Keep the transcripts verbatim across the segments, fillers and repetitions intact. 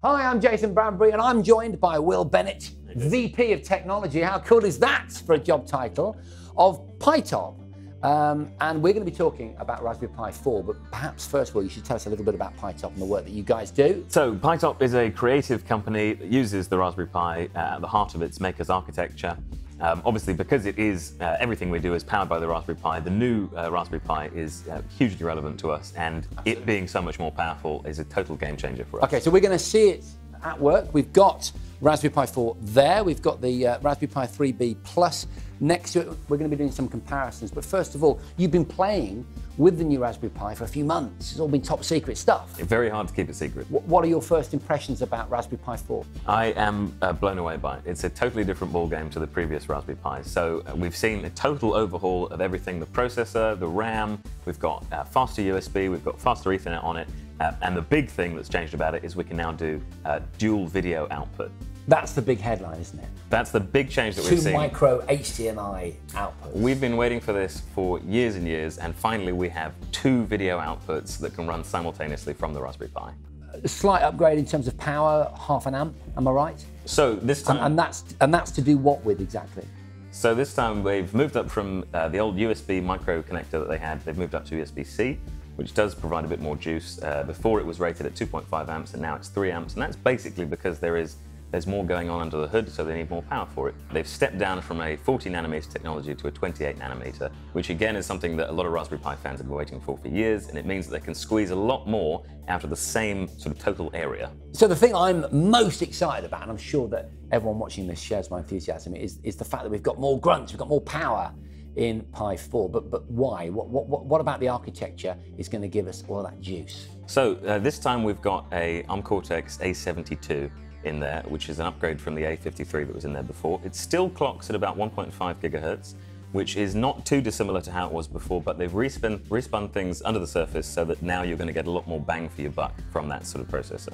Hi, I'm Jason Bradbury, and I'm joined by Will Bennett, V P of Technology. How cool is that for a job title? Of PyTop. Um, and we're going to be talking about Raspberry Pi four, but perhaps first of all, you should tell us a little bit about PyTop and the work that you guys do. So PyTop is a creative company that uses the Raspberry Pi uh, at the heart of its maker's architecture. Um, obviously, because it is uh, everything we do is powered by the Raspberry Pi, the new uh, Raspberry Pi is uh, hugely relevant to us, and Absolutely. It being so much more powerful is a total game changer for us. Okay, so we're going to see it at work. We've got Raspberry Pi four there. We've got the uh, Raspberry Pi three B Plus next to it. We're going to be doing some comparisons. But first of all, you've been playing with the new Raspberry Pi for a few months. It's all been top secret stuff. It's very hard to keep it secret. What are your first impressions about Raspberry Pi four? I am uh, blown away by it. It's a totally different ballgame to the previous Raspberry Pi. So uh, we've seen a total overhaul of everything, the processor, the RAM, we've got uh, faster U S B, we've got faster Ethernet on it, uh, and the big thing that's changed about it is we can now do uh, dual video output. That's the big headline, isn't it? That's the big change that we've seen. Two micro H D M I outputs. We've been waiting for this for years and years, and finally we have two video outputs that can run simultaneously from the Raspberry Pi. A slight upgrade in terms of power, half an amp, am I right? So this time... And, and, that's, and that's to do what with exactly? So this time they've moved up from uh, the old U S B micro connector that they had, they've moved up to U S B C, which does provide a bit more juice. Uh, before it was rated at two point five amps, and now it's three amps, and that's basically because there is There's more going on under the hood, so they need more power for it. They've stepped down from a forty nanometer technology to a twenty-eight nanometer, which again is something that a lot of Raspberry Pi fans have been waiting for for years, and it means that they can squeeze a lot more out of the same sort of total area. So the thing I'm most excited about, and I'm sure that everyone watching this shares my enthusiasm, is, is the fact that we've got more grunts, we've got more power in Pi four. But, but why? What, what, what about the architecture is going to give us all that juice? So uh, this time we've got a ARM Cortex A seventy-two. In there, which is an upgrade from the A fifty-three that was in there before. It still clocks at about one point five gigahertz, which is not too dissimilar to how it was before, but they've respun, respun things under the surface so that now you're going to get a lot more bang for your buck from that sort of processor.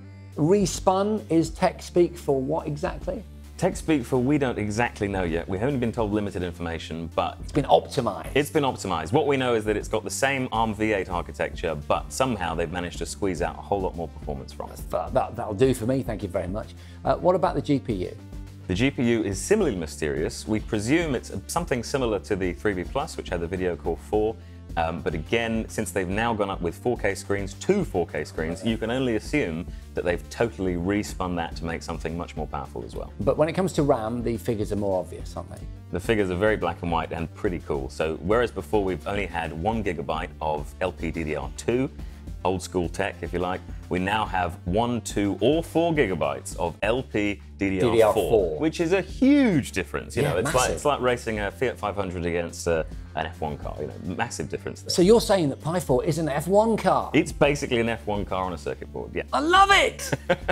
Respun is tech speak for what exactly? Tech speak for we don't exactly know yet. We've only been told limited information, but it's been optimized. It's been optimized. What we know is that it's got the same ARM v eight architecture, but somehow they've managed to squeeze out a whole lot more performance from it. That, that, that'll do for me, thank you very much. Uh, what about the G P U? The G P U is similarly mysterious. We presume it's something similar to the three B Plus, which had the Video Core four. Um, but again, since they've now gone up with four K screens, two four K screens, you can only assume that they've totally respun that to make something much more powerful as well. But when it comes to RAM, the figures are more obvious, aren't they? The figures are very black and white and pretty cool. So whereas before we've only had one gigabyte of L P D D R two, old school tech if you like, we now have one, two, or four gigabytes of L P D D R four, which is a huge difference. You yeah, know, it's massive. like it's like racing a Fiat five hundred against uh, an F one car. You know, massive difference there. So you're saying that Pi four is an F one car? It's basically an F one car on a circuit board. Yeah. I love it.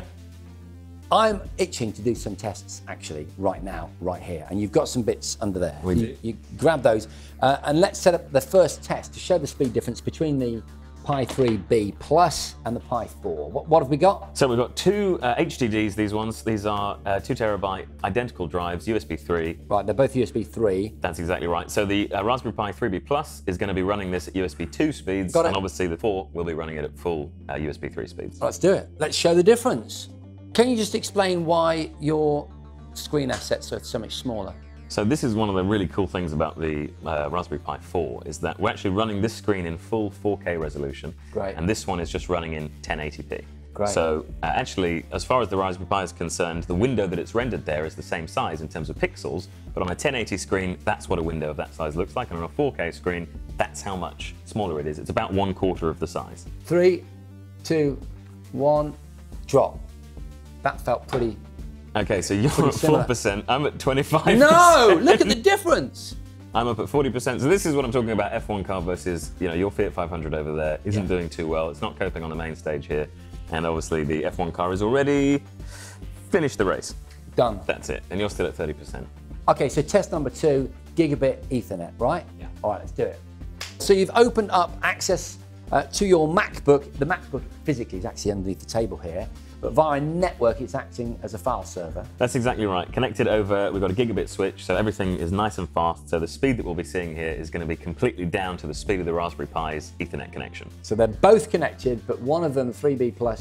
I'm itching to do some tests actually right now, right here, and you've got some bits under there. We you, do. You grab those, uh, and let's set up the first test to show the speed difference between the Pi three B Plus and the Pi four. What, what have we got? So we've got two uh, H D Ds, these ones. These are uh, two terabyte identical drives, U S B three. Right, they're both U S B three. That's exactly right. So the uh, Raspberry Pi three B Plus is going to be running this at U S B two speeds, Got it. and obviously the four will be running it at full uh, U S B three speeds. Let's do it. Let's show the difference. Can you just explain why your screen assets are so much smaller? So this is one of the really cool things about the uh, Raspberry Pi four, is that we're actually running this screen in full four K resolution. Great. And this one is just running in ten eighty p. Great. So uh, actually, as far as the Raspberry Pi is concerned, the window that it's rendered there is the same size in terms of pixels, but on a ten eighty screen, that's what a window of that size looks like, and on a four K screen, that's how much smaller it is. It's about one quarter of the size. Three, two, one, drop. That felt pretty... Okay, so you're at four percent, I'm at twenty-five percent. No, look at the difference. I'm up at forty percent. So this is what I'm talking about, F one car versus, you know, your Fiat five hundred over there isn't yeah. doing too well. It's not coping on the main stage here. And obviously the F one car has already finished the race. Done. That's it. And you're still at thirty percent. Okay, so test number two, Gigabit Ethernet, right? Yeah. All right, let's do it. So you've opened up access uh, to your MacBook. The MacBook physically is actually underneath the table here. But via network, it's acting as a file server. That's exactly right. Connected over, we've got a gigabit switch, so everything is nice and fast. So the speed that we'll be seeing here is going to be completely down to the speed of the Raspberry Pi's Ethernet connection. So they're both connected, but one of them, three B plus,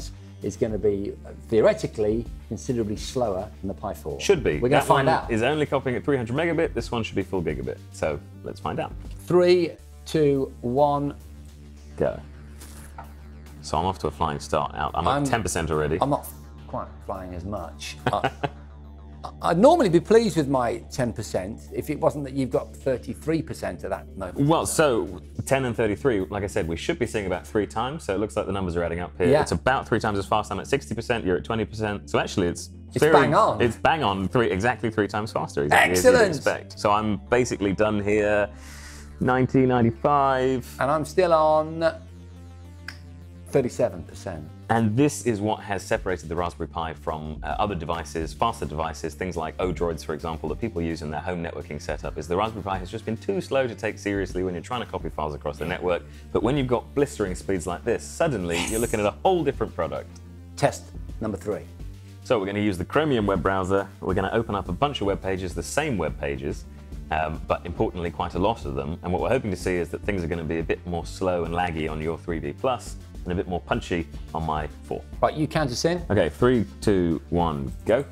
is going to be uh, theoretically considerably slower than the Pi four. Should be. We're going to find one out. Is only copying at three hundred megabit. This one should be full gigabit. So let's find out. Three, two, one, go. So I'm off to a flying start out. I'm, I'm at ten percent already. I'm not quite flying as much. I, I'd normally be pleased with my ten percent if it wasn't that you've got thirty-three percent of that moment. Well, so ten and thirty-three, like I said, we should be seeing about three times. So it looks like the numbers are adding up here. Yeah. It's about three times as fast. I'm at sixty percent. You're at twenty percent. So actually, it's It's very, bang on. It's bang on. Three exactly three times faster. Exactly Excellent. As you'd expect. So I'm basically done here. ninety, ninety-five. And I'm still on thirty-seven percent. And this is what has separated the Raspberry Pi from uh, other devices, faster devices, things like Odroids, for example, that people use in their home networking setup, is the Raspberry Pi has just been too slow to take seriously when you're trying to copy files across the network. But when you've got blistering speeds like this, suddenly you're looking at a whole different product. Test number three. So we're going to use the Chromium Web Browser. We're going to open up a bunch of web pages, the same web pages, um, but importantly, quite a lot of them. And what we're hoping to see is that things are going to be a bit more slow and laggy on your three B plus, and a bit more punchy on my four. Right, you count us in. Okay, three, two, one, go.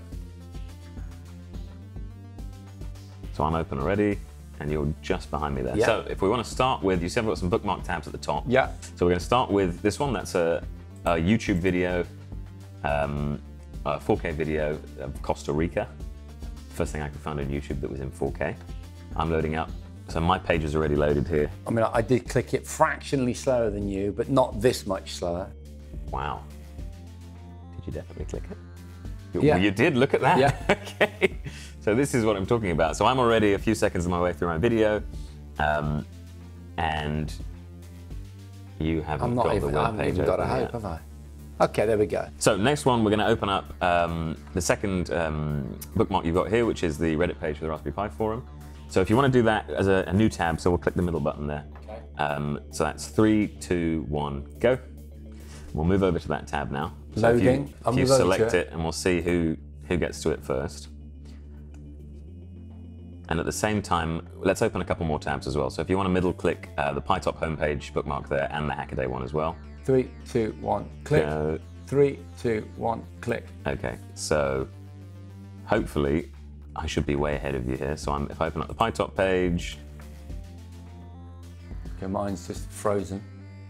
So I'm open already, and you're just behind me there. Yeah. So if we want to start with, you see I've got some bookmark tabs at the top. Yeah. So we're going to start with this one. That's a, a YouTube video, um, a four K video of Costa Rica. First thing I could find on YouTube that was in four K. I'm loading up. So my page is already loaded here. I mean, I did click it fractionally slower than you, but not this much slower. Wow. Did you definitely click it? You, Yeah. You did, look at that. Yeah. Okay. So this is what I'm talking about. So I'm already a few seconds of my way through my video, um, and you haven't I'm not got even, the I web haven't page even got a open hope, yet. have I? Okay, there we go. So next one, we're going to open up um, the second um, bookmark you've got here, which is the Reddit page for the Raspberry Pi forum. So if you want to do that as a, a new tab, so we'll click the middle button there. Okay. Um, so that's three, two, one, go. We'll move over to that tab now. So Loading. If you, I'll if you move over to select it. it, and we'll see who, who gets to it first. And at the same time, let's open a couple more tabs as well. So if you want to middle click uh, the PyTop homepage bookmark there and the Hackaday one as well. Three, two, one, click. Go. Three, two, one, click. Okay, so hopefully I should be way ahead of you here. So I'm, if I open up the PyTop page, Okay, mine's just frozen.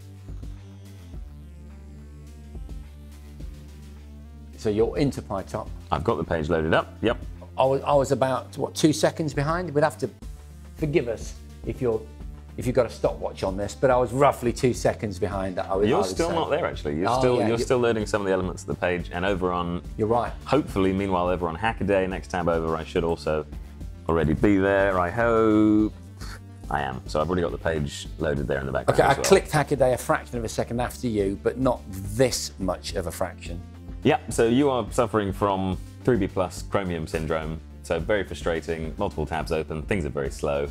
So you're into PyTop. I've got the page loaded up. Yep. I was, I was about, what, two seconds behind? We'd have to forgive us if you're if you've got a stopwatch on this, but I was roughly two seconds behind that. I was, You're I would still say. not there actually. You're Oh, still yeah, you're you- still loading some of the elements of the page, and over on You're right. hopefully, meanwhile, over on Hackaday, next tab over, I should also already be there. I hope I am. So I've already got the page loaded there in the background. Okay, I as well. clicked Hackaday a fraction of a second after you, but not this much of a fraction. Yeah. So you are suffering from three B plus Chromium syndrome. So very frustrating. Multiple tabs open. Things are very slow.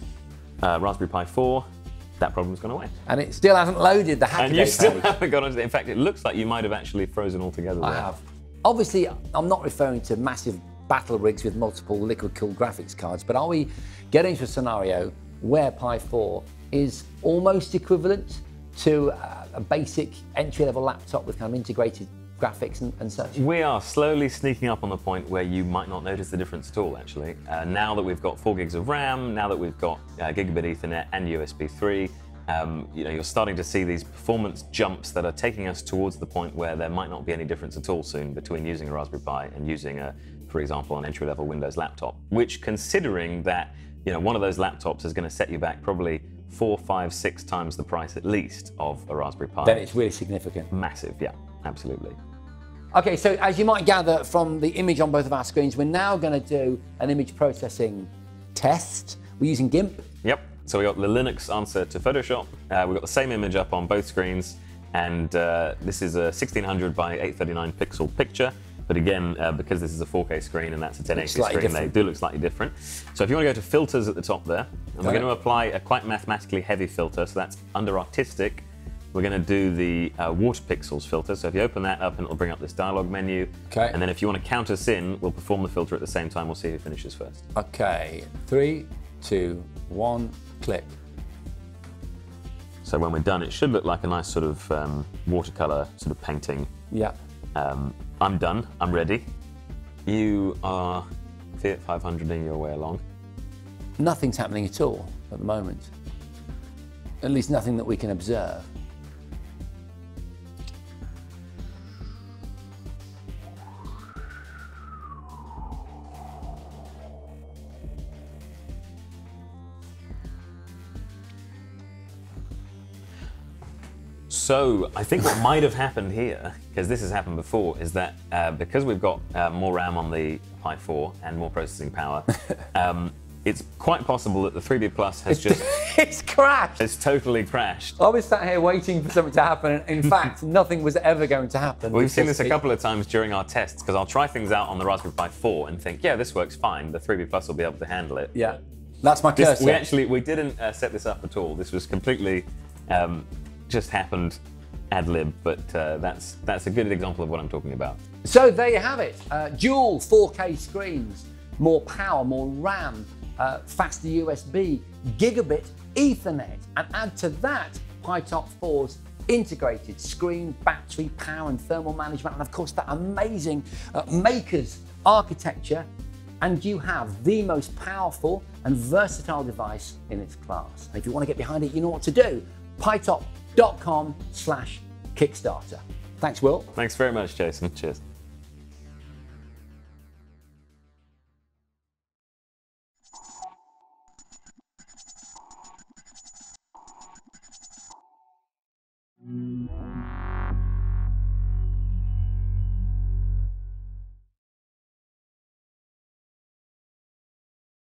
Uh, Raspberry Pi four. That problem's gone away. And it still hasn't loaded the Hackaday And you still page. haven't got onto it. In fact, it looks like you might have actually frozen altogether I there. have. Obviously, I'm not referring to massive battle rigs with multiple liquid-cooled graphics cards, but are we getting to a scenario where Pi four is almost equivalent to uh, a basic entry-level laptop with kind of integrated graphics and, and such? We are slowly sneaking up on the point where you might not notice the difference at all, actually. Uh, now that we've got four gigs of RAM, now that we've got uh, Gigabit Ethernet and U S B three, um, you know, you're starting to see these performance jumps that are taking us towards the point where there might not be any difference at all soon between using a Raspberry Pi and using, a, for example, an entry-level Windows laptop, which, considering that, you know, one of those laptops is going to set you back probably four, five, six times the price at least of a Raspberry Pi. Then it's really significant. Massive, yeah, absolutely. Okay, so as you might gather from the image on both of our screens, we're now going to do an image processing test. We're using GIMP. Yep, so we got the Linux answer to Photoshop. Uh, we've got the same image up on both screens, and uh, this is a sixteen hundred by eight thirty-nine pixel picture. But again, uh, because this is a four K screen and that's a ten eighty slightly screen, they different. do look slightly different. So if you want to go to filters at the top there, and we're Okay. going to apply a quite mathematically heavy filter, so that's under artistic. We're going to do the uh, water pixels filter. So if you open that up, and it'll bring up this dialog menu. Okay. And then if you want to count us in, we'll perform the filter at the same time. We'll see who finishes first. Okay, three, two, one, click. So when we're done, it should look like a nice sort of um, watercolor sort of painting. Yeah. Um, I'm done. I'm ready. You are Fiat five hundred in your way along. Nothing's happening at all at the moment. At least nothing that we can observe. So I think what might have happened here, because this has happened before, is that uh, because we've got uh, more RAM on the Pi four and more processing power, um, it's quite possible that the three B Plus has just... It's crashed! It's totally crashed. I was sat here waiting for something to happen, and in fact, nothing was ever going to happen. We've seen this a couple of times during our tests, because I'll try things out on the Raspberry Pi four and think, yeah, this works fine, the three B Plus will be able to handle it. Yeah, that's my This, cursor. we actually, we didn't uh, set this up at all. This was completely... Um, just happened ad lib, but uh, that's that's a good example of what I'm talking about. So there you have it. Uh, dual four K screens, more power, more RAM, uh, faster U S B, Gigabit Ethernet, and add to that PiTop four's integrated screen, battery, power and thermal management, and of course that amazing uh, Maker's architecture, and you have the most powerful and versatile device in its class. And if you want to get behind it, you know what to do. pitop dot com slash Kickstarter. Thanks, Will. Thanks very much, Jason. Cheers.